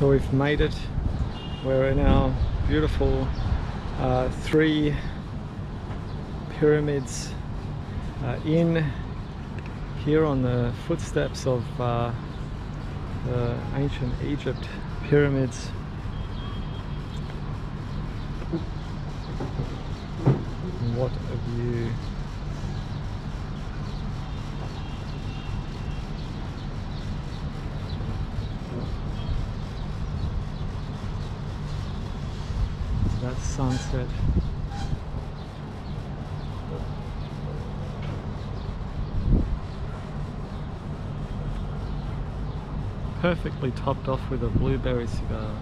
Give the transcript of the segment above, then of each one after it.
So we've made it. We're in our beautiful 3 pyramids in here on the footsteps of the ancient Egypt pyramids. And what a view. That sunset. Perfectly topped off with a blueberry cigar.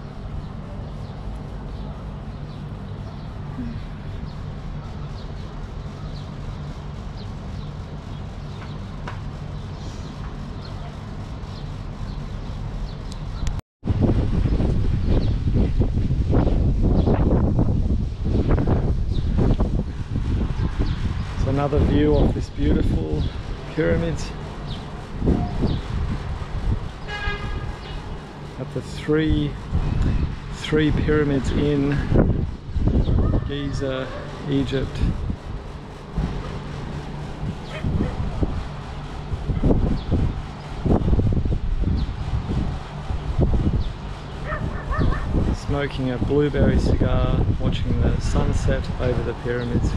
Another view of this beautiful pyramids at the three pyramids in Giza, Egypt. Smoking a blueberry cigar, watching the sunset over the pyramids.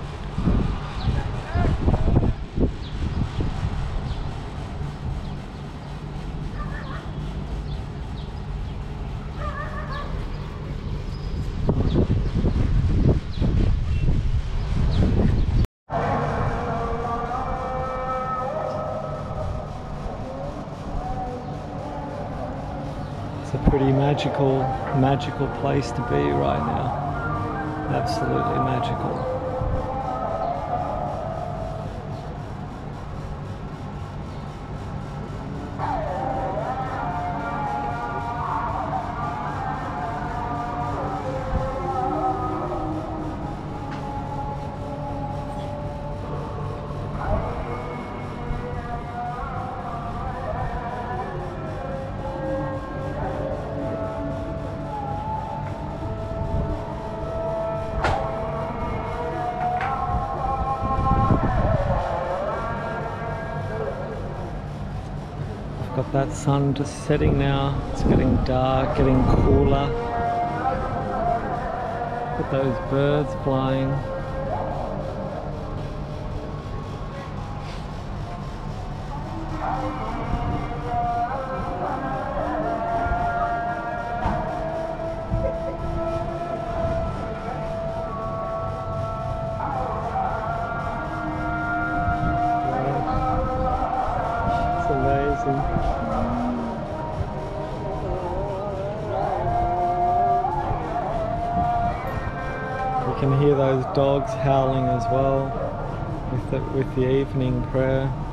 It's a pretty magical place to be right now. Absolutely magical. Got that sun just setting now. It's getting dark, getting cooler. Look at those birds flying. It's amazing. You can hear those dogs howling as well with the evening prayer.